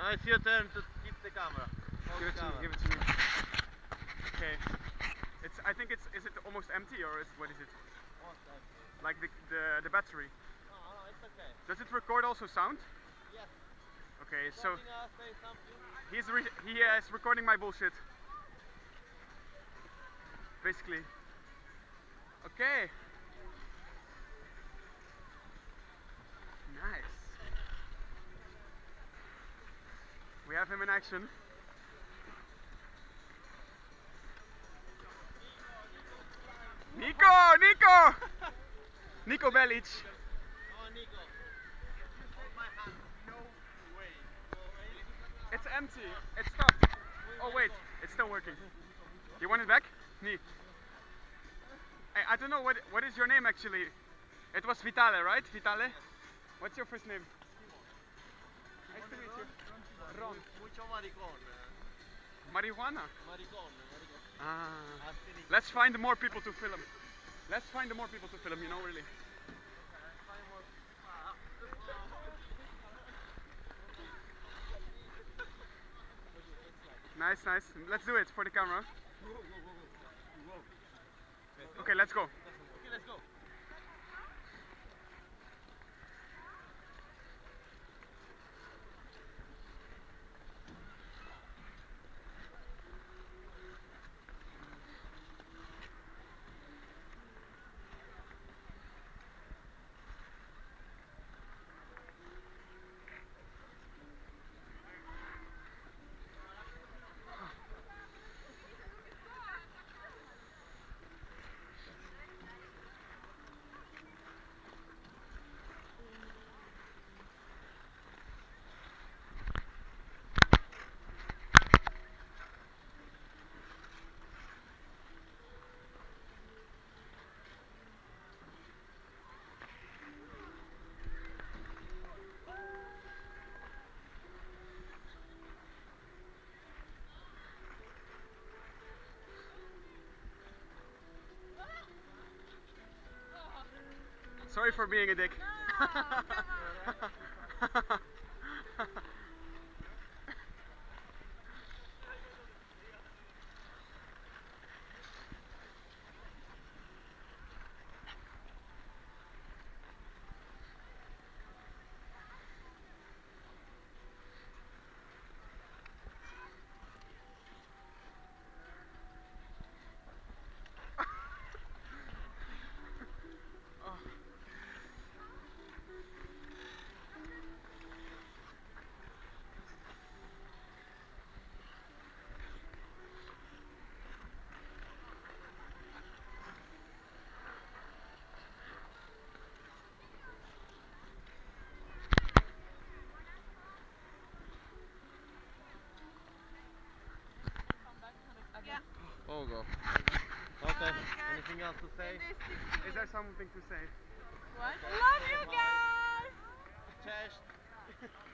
Now it's your turn to keep the camera. Give it to me. Give it to me. Okay. I think it's. Is it almost empty or what is it? Almost empty. Like the battery. No, it's okay. Does it record also sound? Yes. Okay, so Say something. he is recording my bullshit. Basically. Okay. Nice. We have him in action. Nico! Nico Bellic. Oh, Nico. Hold my hand. No way. It's empty. It's stopped. Oh wait, it's still working. You want it back? Nee. I don't know what is your name actually. It was Vitale, right? Vitale? What's your first name? Nice to meet you. Ron. Mucho maricón. Marijuana? Maricón. Ah. Let's find more people to film. Let's find more people to film, you know, really. Nice. Let's do it for the camera. Okay, let's go. Okay, let's go. Sorry for being a dick. Oh, go. Okay. Anything else to say? Is there something to say? What? Love you guys! Cześć.